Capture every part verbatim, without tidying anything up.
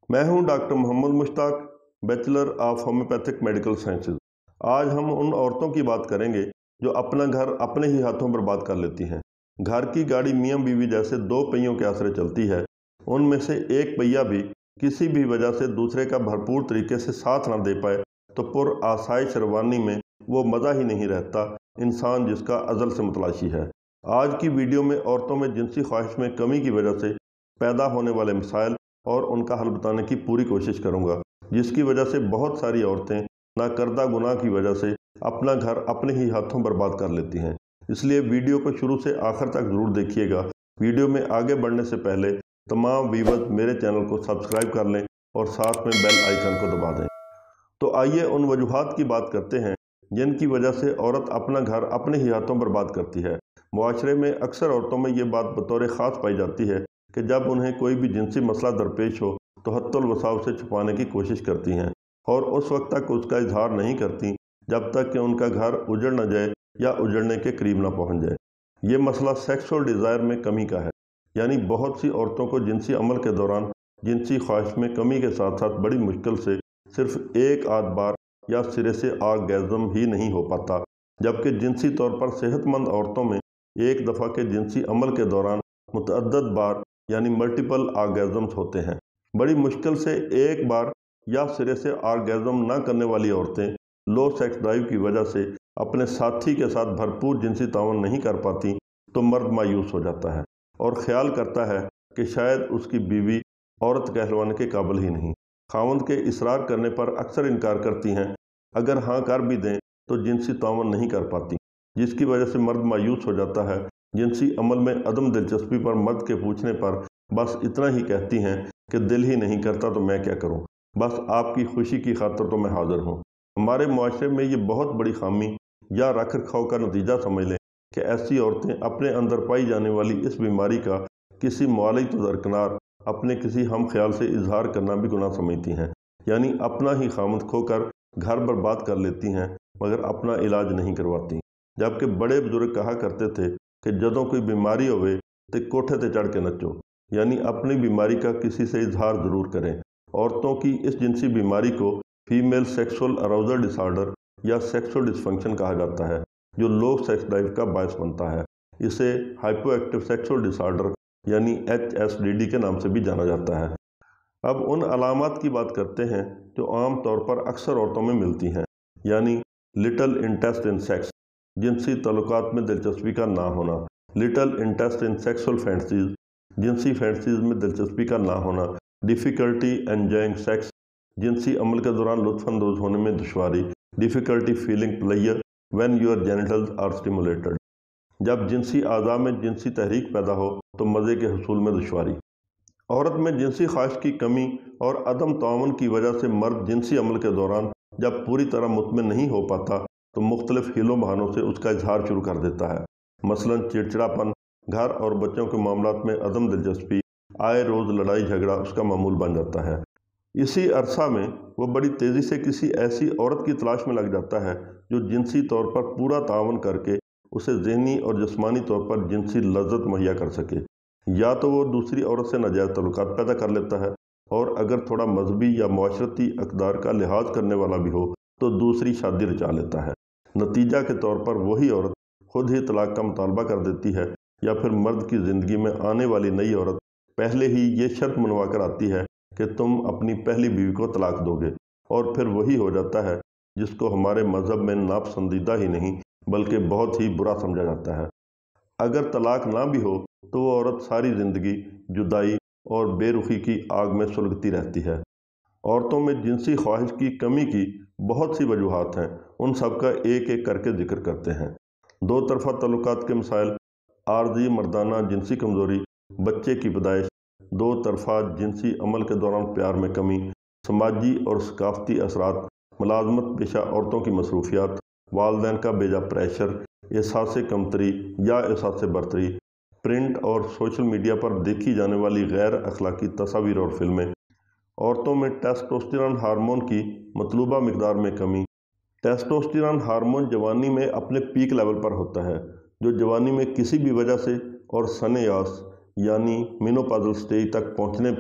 मैं हूं doctor Mohammad Mushtaq, bachelor of homeopathic medical sciences. आज हम उन औरतों की बात करेंगे जो अपना घर अपने ही हाथों बर्बाद कर लेती हैं। घर की गाड़ी मियाँ बीवी जैसे दो पहियों के आसरे चलती है। उनमें से एक पहिया भी किसी भी वजह से दूसरे का भरपूर तरीके से साथ ना दे पाए तो पुर आसाइश रवानी में वो मज़ा ही नहीं रहता इंसान जिसका अज़ल से मुतलाशी है। आज की वीडियो में औरतों में जिनसी ख्वाहिश में कमी की वजह से पैदा होने वाले मसाइल और उनका हल बताने की पूरी कोशिश करूंगा, जिसकी वजह से बहुत सारी औरतें नाकर्दा गुनाह की वजह से अपना घर अपने ही हाथों बर्बाद कर लेती हैं। इसलिए वीडियो को शुरू से आखिर तक ज़रूर देखिएगा। वीडियो में आगे बढ़ने से पहले तमाम व्यूअर्स मेरे चैनल को सब्सक्राइब कर लें और साथ में बेल आइकन को दबा दें। तो आइए उन वजूहात की बात करते हैं जिनकी वजह से औरत अपना घर अपने ही हाथों बर्बाद करती है। मुआशरे में अक्सर औरतों में ये बात बतौर ख़ास पाई जाती है कि जब उन्हें कोई भी जिनसी मसला दरपेश हो तो हत्तुल वसा उसे छुपाने की कोशिश करती हैं और उस वक्त तक उसका इजहार नहीं करती जब तक कि उनका घर उजड़ न जाए या उजड़ने के करीब न पहुंच जाए। ये मसला सेक्सुअल डिज़ायर में कमी का है, यानी बहुत सी औरतों को जिनसी अमल के दौरान जिनसी ख्वाहिश में कमी के साथ साथ बड़ी मुश्किल से सिर्फ एक आध बार या सिरे से ऑर्गेज़म ही नहीं हो पाता, जबकि जिनसी तौर पर सेहतमंद औरतों में एक दफ़ा के जिनसी अमल के दौरान मुतअद्दद बार यानी मल्टीपल ऑर्गेज़म्स होते हैं। बड़ी मुश्किल से एक बार या सिरे से ऑर्गेज़म ना करने वाली औरतें लो सेक्स ड्राइव की वजह से अपने साथी के साथ भरपूर जिनसी तावन नहीं कर पाती तो मर्द मायूस हो जाता है और ख्याल करता है कि शायद उसकी बीवी औरत कहलवाने के काबिल ही नहीं। खावंद के इसरार करने पर अक्सर इनकार करती हैं, अगर हाँ कर भी दें तो जिनसी तावन नहीं कर पाती, जिसकी वजह से मर्द मायूस हो जाता है। जिनसी अमल में अदम दिलचस्पी पर मर्द के पूछने पर बस इतना ही कहती हैं कि दिल ही नहीं करता तो मैं क्या करूं, बस आपकी खुशी की खातिर तो मैं हाजिर हूं। हमारे मुआशरे में ये बहुत बड़ी खामी या रख रखाव का नतीजा समझ लें कि ऐसी औरतें अपने अंदर पाई जाने वाली इस बीमारी का किसी मुआलिज तो दरकिनार अपने किसी हम ख्याल से इजहार करना भी गुनाह समझती हैं, यानी अपना ही खामद खोकर घर बर्बाद कर लेती हैं मगर अपना इलाज नहीं करवाती। जबकि बड़े बुजुर्ग कहा करते थे कि जदों कोई बीमारी होवे तो कोठे ते चढ़ के नचो, यानी अपनी बीमारी का किसी से इजहार ज़रूर करें। औरतों की इस जिनसी बीमारी को फीमेल सेक्सुअल अराउजल डिसऑर्डर या सेक्सुअल डिसफंक्शन कहा जाता है, जो लो सेक्स ड्राइव का बायस बनता है। इसे हाइपोएक्टिव सेक्सुअल डिसऑर्डर यानी एच एस डी डी के नाम से भी जाना जाता है। अब उन अलामात की बात करते हैं जो आम तौर पर अक्सर औरतों में मिलती हैं, यानी लिटल इंटरेस्ट इन सेक्स, जिनसी तल्लुकात में दिलचस्पी का ना होना, little interest in sexual fantasies, जिनसी फैंटसीज में दिलचस्पी का ना होना, डिफ़िकल्टी एंजॉइंग सेक्स, जिनसी अमल के दौरान लुत्फ़अंदोज़ होने में दुश्वारी, difficulty feeling pleasure when your genitals are stimulated, जब जिनसी आज़ा में जिनसी तहरीक पैदा हो तो मज़े के हसूल में दुश्वारी। औरत में जिनसी ख्वाहिश की कमी और अदम तावन की वजह से मर्द जिनसी अमल के दौरान जब पूरी तरह मुतमिन नहीं हो पाता तो मुख्तलिफ हीलों बहानों से उसका इजहार शुरू कर देता है। मसलन चिड़चिड़ापन, घर और बच्चों के मामलात में अदम दिलचस्पी, आए रोज़ लड़ाई झगड़ा उसका मामूल बन जाता है। इसी अरसा में वो बड़ी तेज़ी से किसी ऐसी औरत की तलाश में लग जाता है जो जिनसी तौर पर पूरा तावन करके उसे ज़हनी और जिस्मानी तौर पर जिनसी लज्जत मुहैया कर सके। या तो वो दूसरी औरत से नाजायज़ तल्लुकात पैदा कर लेता है और अगर थोड़ा मजहबी या माशरती अक़दार का लिहाज करने वाला भी हो तो दूसरी शादी रचा लेता है। नतीजा के तौर पर वही औरत खुद ही तलाक का मुतालबा कर देती है या फिर मर्द की ज़िंदगी में आने वाली नई औरत पहले ही ये शर्त मनवा कर आती है कि तुम अपनी पहली बीवी को तलाक दोगे, और फिर वही हो जाता है जिसको हमारे मज़हब में नापसंदीदा ही नहीं बल्कि बहुत ही बुरा समझा जाता है। अगर तलाक ना भी हो तो वो औरत सारी ज़िंदगी जुदाई और बेरुखी की आग में सुलगती रहती है। औरतों में जिनसी ख्वाहिश की कमी की बहुत सी वजूहात हैं, उन सब का एक एक करके जिक्र करते हैं। दो तरफ़ा तल्लुकात के मसाइल, आर्जी मर्दाना जिनसी कमज़ोरी, बच्चे की पैदाइश, दो तरफ़ा जिनसी अमल के दौरान प्यार में कमी, समाजी और सकाफ़ती असरात, मुलाज़मत पेशा औरतों की मसरूफियात, वालिदैन का बेजा प्रेशर, एहसास कमतरी या एहसास बरतरी, प्रिंट और सोशल मीडिया पर देखी जाने वाली गैर अखलाकी तस्वीर और फिल्में, औरतों में टेस्टोस्टेरोन हार्मोन की मतलूबा मिकदार में कमी। टेस्टोस्टेरोन हार्मोन जवानी में अपने पीक लेवल पर होता है, जो जवानी में किसी भी वजह से और सने यास यानी मेनोपॉज़ल स्टेज तक पहुंचने पर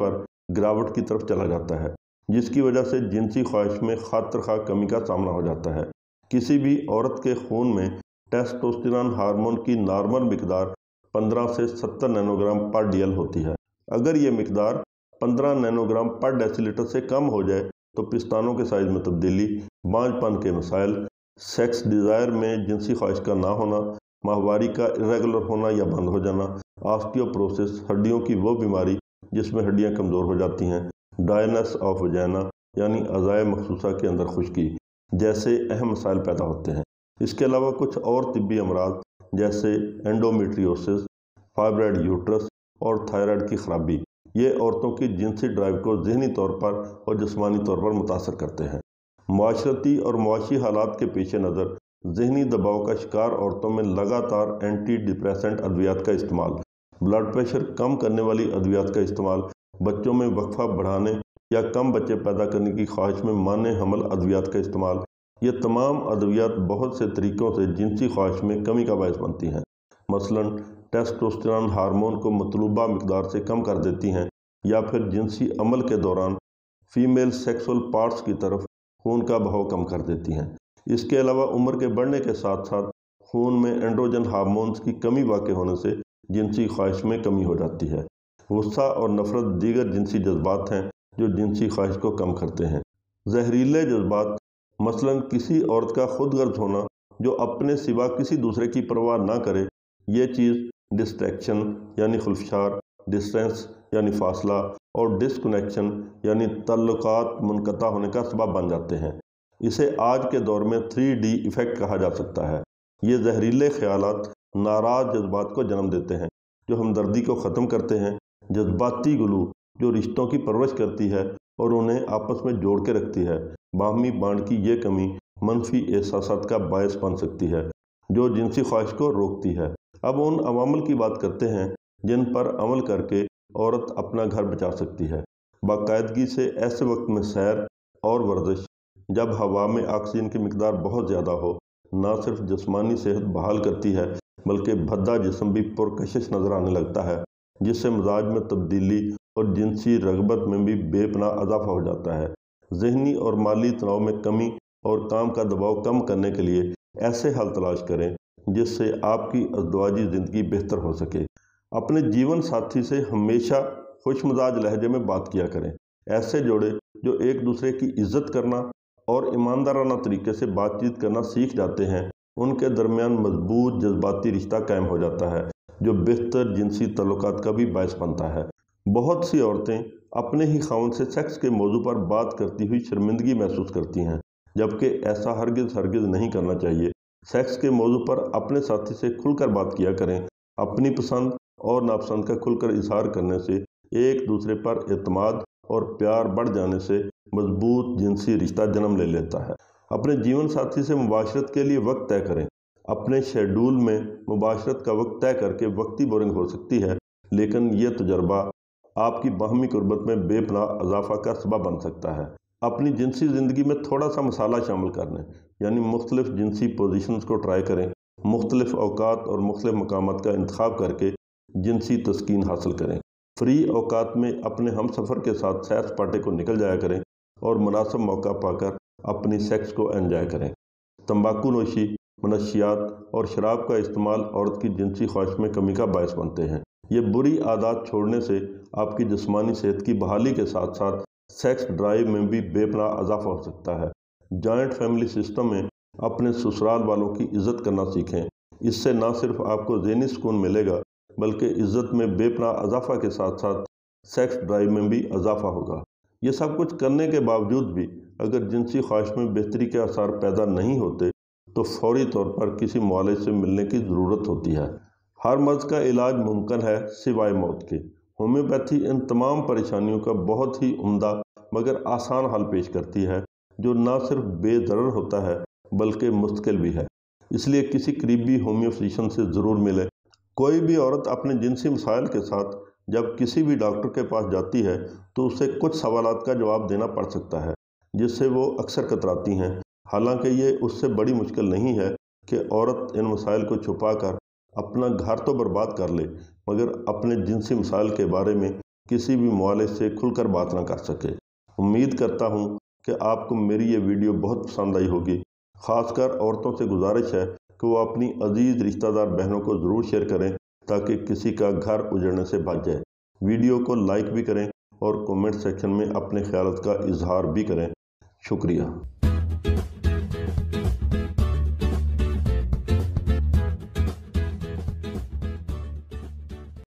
गिरावट की तरफ चला जाता है, जिसकी वजह से जिनसी ख्वाहिश में खातिर खा कमी का सामना हो जाता है। किसी भी औरत के खून में टेस्टोस्टेरोन हार्मोन की नॉर्मल मिकदार पंद्रह से सत्तर नैनोग्राम पर डीएल होती है। अगर ये मिकदार पंद्रह नैनोग्राम पर डेसीलीटर से कम हो जाए तो पिस्तानों के साइज में तब्दीली, बांझपन के मसाइल, सेक्स डिज़ायर में जिनसी ख्वाहिश का ना होना, माहवारी का इरेगुलर होना या बंद हो जाना, ऑस्टियोपोरोसिस हड्डियों की वो बीमारी जिसमें हड्डियां कमज़ोर हो जाती हैं, ड्राइनेस ऑफ वजाइना यानी अज़ाए मखसूसा के अंदर खुश्की जैसे अहम मसाइल पैदा होते हैं। इसके अलावा कुछ और तिब्बी अमराज जैसे एंडोमेट्रियोसिस, फाइब्राइड यूट्रस और थायराइड की खराबी, ये औरतों की जिनसी ड्राइव को ज़हनी तौर पर और जिस्मानी तौर पर मुतासर करते हैं। माशरती और मुआशी हालात के पेश नज़र ज़हनी दबाव का शिकार औरतों में लगातार एंटी डिप्रेसेंट अद्वियात का इस्तेमाल, ब्लड प्रेशर कम करने वाली अद्वियात का इस्तेमाल, बच्चों में वक्फा बढ़ाने या कम बच्चे पैदा करने की ख्वाहिश में माने हमल अद्वियात का इस्तेमाल, ये तमाम अद्वियात बहुत से तरीक़ों से जिनसी ख्वाहिश में कमी का बायस बनती हैं। मसलन टेस्टोस्टेरोन हार्मोन को मतलूबा मिकदार से कम कर देती हैं या फिर जिनसी अमल के दौरान फीमेल सेक्सुअल पार्ट्स की तरफ खून का बहाव कम कर देती हैं। इसके अलावा उम्र के बढ़ने के साथ साथ खून में एंड्रोजन हार्मोन्स की कमी वाक़ होने से जिनसी ख्वाहिश में कमी हो जाती है। गुस्सा और नफ़रत दीगर जिनसी जज्बात हैं जो जिनसी ख्वाहिश को कम करते हैं। जहरीले जज्बात मसलन किसी औरत का खुद गर्ज होना जो अपने सिवा किसी दूसरे की परवाह ना करे, ये चीज़ डिस्ट्रैक्शन यानी खुल्फशार, डिस्टेंस यानी फासला और डिसकनेक्शन यानी तल्लुकात मुनक़ता होने का सबब बन जाते हैं। इसे आज के दौर में थ्री डी इफ़ेक्ट कहा जा सकता है। ये जहरीले ख्यालात नाराज़ जज्बात को जन्म देते हैं जो हमदर्दी को ख़त्म करते हैं, जज्बाती गुलू जो रिश्तों की परवरिश करती है और उन्हें आपस में जोड़ के रखती है। बाहमी बांड की ये कमी मनफी एहसासात का बायस बन सकती है जो जिनसी ख्वाहिश को रोकती है। अब उन अवामल की बात करते हैं जिन पर अमल करके औरत अपना घर बचा सकती है। बाकायदगी से ऐसे वक्त में सैर और वर्जिश जब हवा में ऑक्सीजन की मिकदार बहुत ज़्यादा हो, ना सिर्फ जिस्मानी सेहत बहाल करती है बल्कि भद्दा जिस्म भी पुरकशिश नज़र आने लगता है, जिससे मिजाज में तब्दीली और जिनसी रगबत में भी बेपनाह इजाफा हो जाता है। ज़हनी और माली तनाव में कमी और काम का दबाव कम करने के लिए ऐसे हल तलाश करें जिससे आपकी अज़दवाजी ज़िंदगी बेहतर हो सके। अपने जीवन साथी से हमेशा खुश मिजाज लहजे में बात किया करें। ऐसे जोड़े जो एक दूसरे की इज्जत करना और ईमानदाराना तरीके से बातचीत करना सीख जाते हैं, उनके दरमियान मजबूत जज्बाती रिश्ता कायम हो जाता है जो बेहतर जिनसी तल्लुकात का भी बायस बनता है। बहुत सी औरतें अपने ही खाउंद से सेक्स के मौजू पर बात करती हुई शर्मिंदगी महसूस करती हैं, जबकि ऐसा हरगिज़ हरगिज़ नहीं करना चाहिए। सेक्स के मौजू पर अपने साथी से खुलकर बात किया करें। अपनी पसंद और नापसंद का खुलकर इजहार करने से एक दूसरे पर एतमाद और प्यार बढ़ जाने से मजबूत जिनसी रिश्ता जन्म ले लेता है। अपने जीवन साथी से मुबाशरत के लिए वक्त तय करें। अपने शेड्यूल में मुबाशरत का वक्त तय करके वक्ती बोरिंग हो सकती है, लेकिन यह तजर्बा आपकी बाहमी कुर्बत में बेपनाह इजाफा का सबब बन सकता है। अपनी जिनसी ज़िंदगी में थोड़ा सा मसाला शामिल करने यानी मुख्तलिफ जिनसी पोजीशंस को ट्राई करें। मुख्तलिफ औकात और मुख्तलिफ मकामात का इंतखाब करके जिनसी तस्कीन हासिल करें। फ्री औकात में अपने हम सफ़र के साथ सैर सपाटे को निकल जाया करें और मुनासिब मौका पाकर अपनी सेक्स को एंजॉय करें। तंबाकू नोशी, मनशियात और शराब का इस्तेमाल औरत की जिनसी ख्वाहिश में कमी का बायस बनते हैं। ये बुरी आदत छोड़ने से आपकी जिस्मानी सेहत की बहाली के साथ साथ सेक्स ड्राइव में भी बेपनाह इजाफा हो सकता है। जॉइंट फैमिली सिस्टम में अपने ससुराल वालों की इज़्ज़त करना सीखें। इससे न सिर्फ आपको ज़हनी सुकून मिलेगा बल्कि इज़्ज़त में बेपनाह इजाफा के साथ साथ सेक्स ड्राइव में भी इजाफा होगा। ये सब कुछ करने के बावजूद भी अगर जिनसी ख्वाहिश में बेहतरी के आसार पैदा नहीं होते तो फौरी तौर पर किसी मुआलिज से मिलने की ज़रूरत होती है। हर मर्ज़ का इलाज मुमकिन है सिवाय मौत के। होम्योपैथी इन तमाम परेशानियों का बहुत ही उम्दा मगर आसान हल पेश करती है जो न सिर्फ बेदरर होता है बल्कि मुश्किल भी है। इसलिए किसी करीबी होम्यो फिजिशियन से ज़रूर मिलें। कोई भी औरत अपने जिनसी मसाइल के साथ जब किसी भी डॉक्टर के पास जाती है तो उसे कुछ सवालात का जवाब देना पड़ सकता है जिससे वो अक्सर कतराती हैं। हालांकि ये उससे बड़ी मुश्किल नहीं है कि औरत इन मसाइल को छुपा कर अपना घर तो बर्बाद कर ले मगर अपने जिनसी मसाइल के बारे में किसी भी मुआलिज से खुलकर बात ना कर सके। उम्मीद करता हूँ कि आपको मेरी ये वीडियो बहुत पसंद आई होगी। ख़ासकर औरतों से गुजारिश है कि वो अपनी अजीज़ रिश्तेदार बहनों को ज़रूर शेयर करें ताकि किसी का घर उजड़ने से बच जाए। वीडियो को लाइक भी करें और कमेंट सेक्शन में अपने ख्यालात का इजहार भी करें। शुक्रिया।